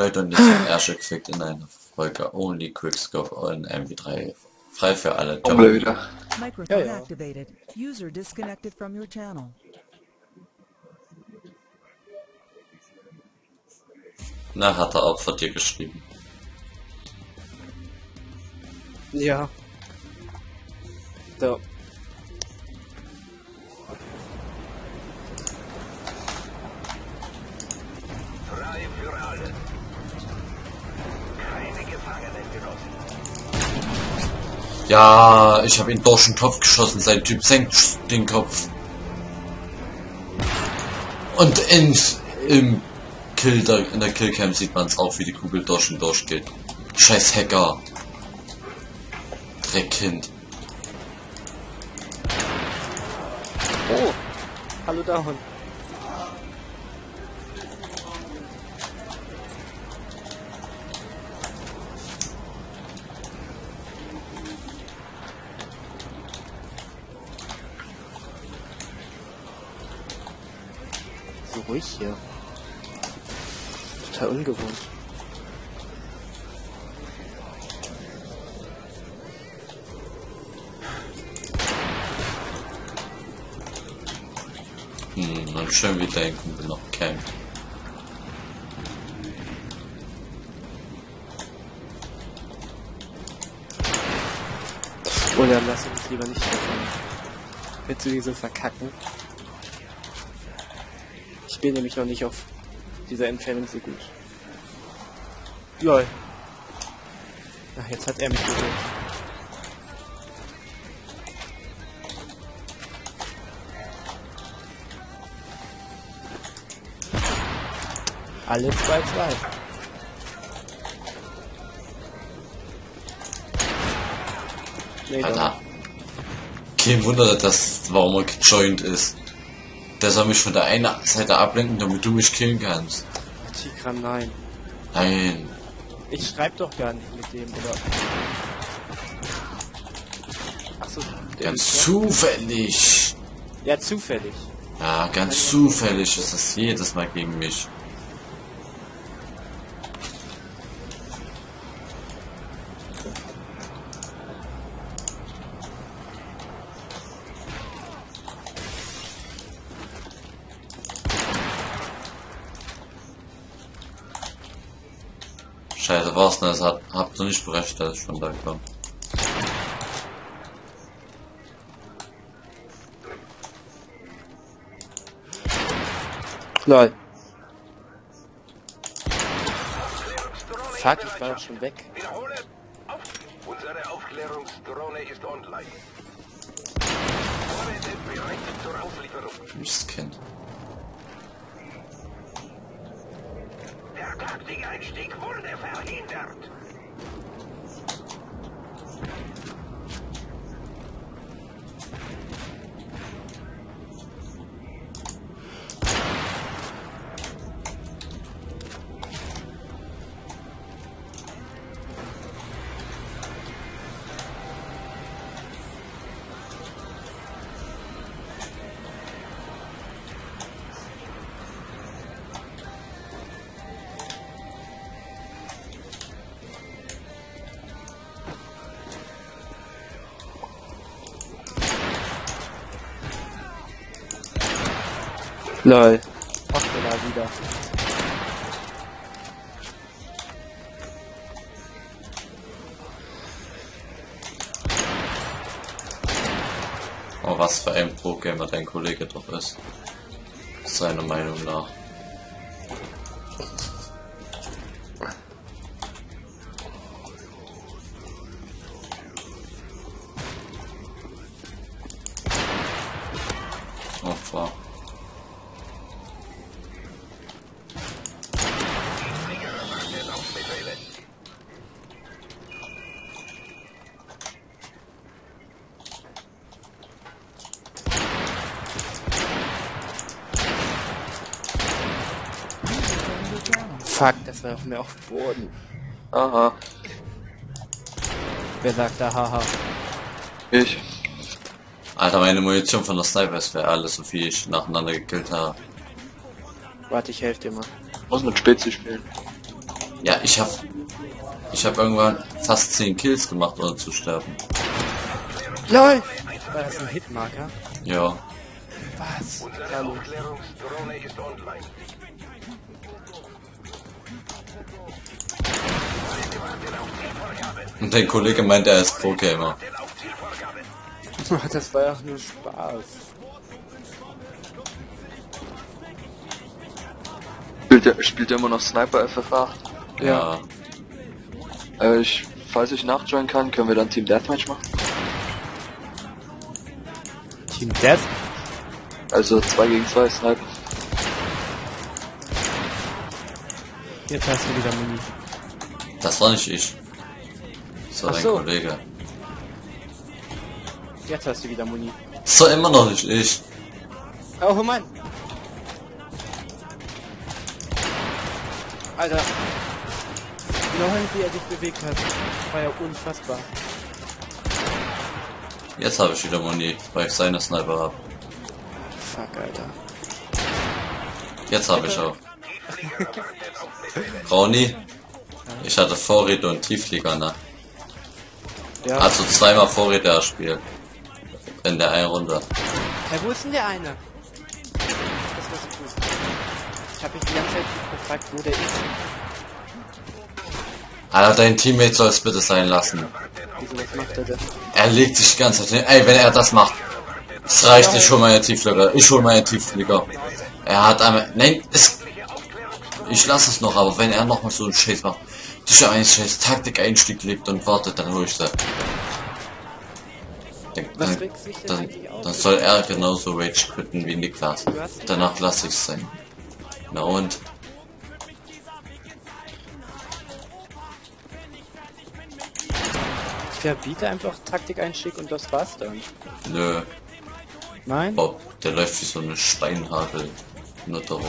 Leute und jetzt zum Ärsche gefickt in einer Folge Only Quickscope und MP3 frei für alle. Kommen wir wieder. Microphone activated. User disconnected from your channel. Na, hat er auch von dir geschrieben. Ja. So. Frei für alle. Keine Gefangenen genossen. Ja, ich habe ihn durch den Kopf geschossen. Sein Typ senkt den Kopf. Und in der Killcam sieht man es auch, wie die Kugel durch und durch geht. Scheiß Hacker. Dreckkind. Oh. Hallo Down. So ruhig hier. Total ungewohnt. Und schön wie dein Kumpel noch campt. Oder lass uns lieber nicht davon. Willst du die so verkacken? Ich bin nämlich noch nicht auf dieser Entfernung so gut. LOL. Ach, jetzt hat er mich gesehen. Alle 2-2. Nee, Alter. Kein Wunder, warum er gejoint ist. Der soll mich von der einen Seite ablenken, damit du mich killen kannst. Tigran, nein. Nein. Ich schreib doch gar nicht mit dem, oder? Achso, Ganz zufällig. ja, zufällig. Ja, ganz zufällig ist das jedes Mal gegen mich. Scheiße, war's denn? Das habt ihr nicht berechnet, dass ich von da komme. LOL. Fuck, ich war doch schon weg. Wiederhole. Auf. Unsere Aufklärungsdrohne ist online. Vorräte bereit zur Auslieferung. Mistkind. Der Taktikeinstieg wurde verhindert. LOL. Ach, der war wieder. Oh, was für ein Pro-Gamer dein Kollege doch ist. Seiner Meinung nach. Opfer. Fuck, das war auf mir auf dem Boden. Aha. Wer sagt da haha? Ich. Alter, meine Munition von der Sniper wäre alles, so viel ich nacheinander gekillt habe. Warte, ich helfe dir mal. Muss mit Spezi spielen. Ja, ich hab irgendwann fast 10 Kills gemacht, ohne zu sterben. LOL! War das ein Hitmarker? Ja. Was? Unsere Hallo. Aufklärungsdrohne ist online. Und dein Kollege meint, er ist Pro-Gamer. Das war ja auch nur Spaß. Spielt er immer noch Sniper FFA? Ja. Falls ich nachjoinen kann, können wir dann Team Deathmatch machen. Team Death? Also 2 gegen 2 Sniper. Jetzt hast du wieder Muni. Das war nicht ich. Das war Ach dein so. Kollege. Jetzt hast du wieder Muni. Das war immer noch nicht ich. Oh Mann! Alter. Genau wie er sich bewegt hat. War ja unfassbar. Jetzt habe ich wieder Muni, weil ich seine Sniper habe. Fuck, Alter. Jetzt habe ich auch. Brownie, ich hatte Vorräte und Tiefflieger, ne? Ja. Also zweimal Vorräte erspielt. In der einen Runde. Hey, wo ist denn der eine? Das war so gut. Ich hab mich die ganze Zeit gefragt, wo der ist. Alter, dein Teammate soll es bitte sein lassen. Wieso, was macht er denn? Er legt sich die ganze Zeit hin. Ey, wenn er das macht, es reicht, ich hol meine Tiefflieger. Ich hol meine Tiefflieger. Er hat einmal... Nein, ich lasse es noch, aber wenn er nochmal so einen Scheiß macht, durch einen Scheiß Taktik-Einstieg legt und wartet, dann hol ich sie. Was regt sich denn eigentlich auf? Dann soll er genauso Rage quitten wie Niklas. Danach lasse ich es sein. Na und? Ich verbiete einfach Taktikeinstieg und das war's dann. Nö. Nein? Bob, der läuft wie so eine Steinhagel. Nur darum.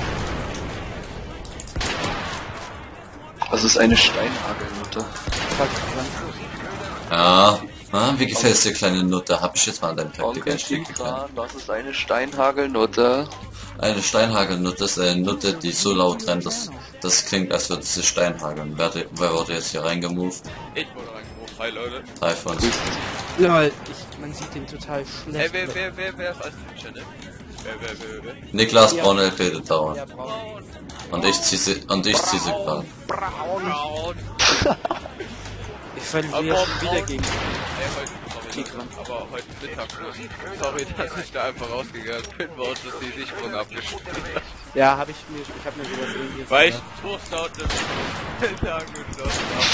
Was ist eine Steinhagelmutter? Fuck, Ja. Ah, wie gefällt es dir, kleine Nutte? Hab ich jetzt mal an deinem Onkel Taktik-Einstieg gekannt. Tigran, was ist eine Steinhagelnutte? Eine Steinhagelnutte ist eine Nutte, die so laut rennt, dass das klingt, als würde sie Steinhageln. Wer wurde jetzt hier reingemoved? Ich wurde reingerufen. Hi Leute. Drei von uns. LOL, man sieht den total schlecht. Hey, wer ist als Teacher, ne? Wer? Niklas Braunel redet dauernd. Ja, braun. Und ich zieh sie gerade. Braun. Ich verliere schon wieder gegen Ey, heute, Tigran. aber heute Mittag, sorry, dass ich da einfach rausgegangen bin, bei uns ist die Sicherung abgespielt. Ja, ich hab mir sowas irgendwie Weil ich gesagt. Toaster und das Mittag geschlossen habe.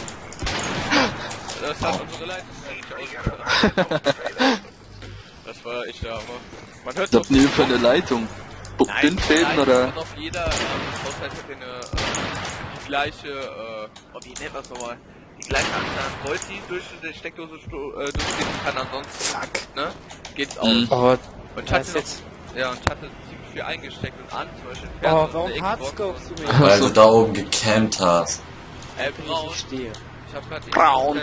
Das hat unsere Leitung nicht ausgedacht. Das war echt der Hammer. Man hört Was habt ihr für eine Leitung? Bindfäden oder? Und auf jeder Haushalt hat die gleiche, wie nennt man das nochmal? Die gleiche Anzahl an Volt, die durch die Steckdose durchgehen kann, ansonsten, ne? Geht's auch. Oh, Und ich das hatte ist noch, jetzt... ja, und ich hatte ziemlich viel eingesteckt und an, zum Beispiel Oh, Fernseher und warum eine Xbox. hardscopest du mich? Weil du da oben gecampt hast. Braun. Ich stehe. Ich hab grad Braun.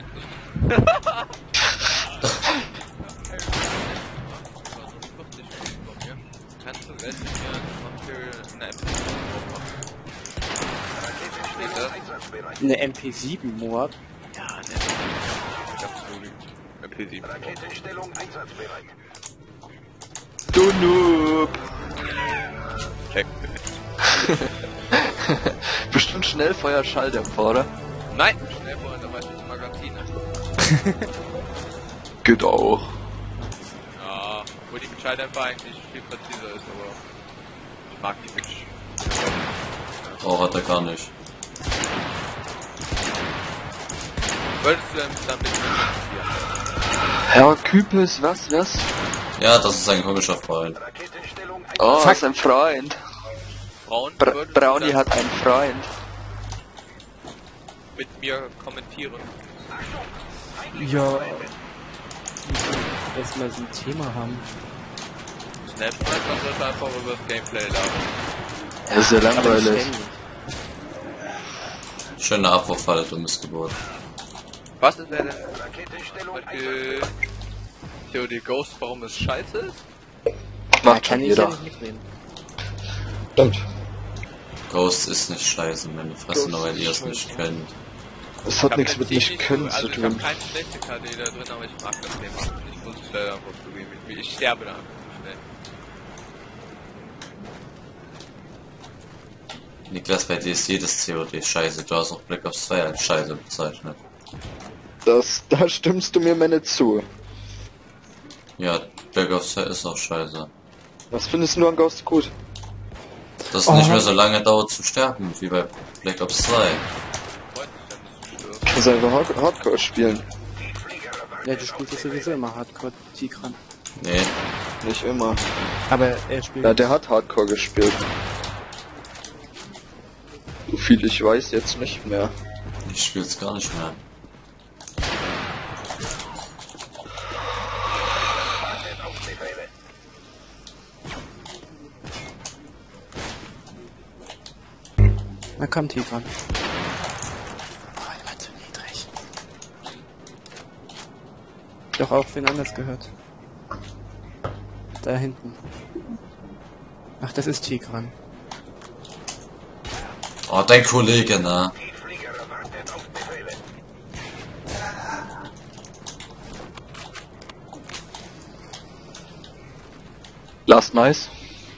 Kannst du jetzt mir eine MP7 Eine MP7, Moab. Ja, ne. Ich hab's nur MP7. Raketenstellung einsatzbereit. Du Noob! Check. Bestimmt Schnellfeuer-Schalldämpfer, oder? Nein! Schnell vorhin, da war ich das Magazin. Geht auch. Ja, wo die Schalldämpfer eigentlich viel präziser ist, aber ich mag die nicht. Oh, hat er gar nicht. Wolltest du damit mit Herr Küpes, was? Ja, das ist ein komischer Freund. Raketenstellung Oh, Fuck. ist ein Freund. Frauen? Brownie hat einen Freund. mit mir kommentieren. Ja. Erstmal so ein Thema haben. Snapchat, man sollte einfach über das Gameplay labern. Das ist ja Aber langweilig. ständig. Schöne Abwurffalle, du Missgeburt. Was ist denn Raketenstellung zum Beispiel Theorie Ghost, warum es scheiße ist? Da Macht kann schon ich ja jeder. nicht mitreden. Stimmt. Ghost ist nicht scheiße, meine Fresse, Ghost nur weil ist ihr es scheiße. nicht könnt. Es Ich hat hab nichts jetzt mit die nicht können zu also ich tun. hab keine schlechte KD da drin, aber ich mag das Thema. Ich muss es leider einfach zugeben. Ich sterbe da einfach zu schnell. Niklas, bei dir ist jedes COD scheiße, du hast auch Black Ops 2 als scheiße bezeichnet. Da stimmst du mir mal nicht zu. Ja, Black Ops 2 ist auch scheiße. Was findest du an Ghost gut? Dass es nicht mehr so lange dauert zu sterben, wie bei Black Ops 2. Freut mich dann, dass du stirbst. Kannst einfach Hardcore spielen. Ja, du spielst ja sowieso immer Hardcore, Tigran. Nee, Nicht immer. Aber er spielt. Ja, der hat Hardcore gespielt. So viel ich weiß jetzt nicht mehr. ich spiel's gar nicht mehr. Na komm, Tigran. Oh, der war zu niedrig. Doch auch wen anders gehört. Da hinten. Ach, das ist Tigran. Oh, dein Kollege, ne? Last nice.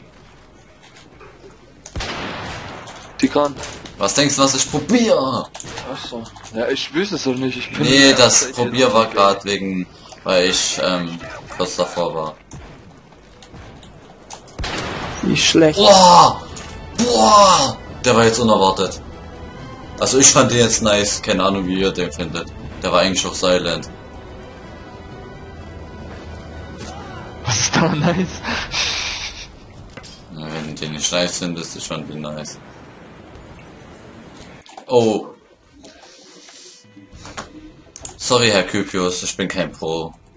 Tigran. Was denkst du, was ich probiere? Achso. Ja, ich wüsste es doch nicht. Ich bin Nee, das Zeit Probier jetzt war nicht gerade wegen, weil ich kurz davor war. Wie schlecht. Boah! Boah! Der war jetzt unerwartet. Also ich fand den jetzt nice, keine Ahnung wie ihr den findet. Der war eigentlich auch silent. Was ist da nice? Ja, wenn du den nicht nice findest, ist schon viel nice. Oh. Sorry, Herr Kypios, ich bin kein Pro.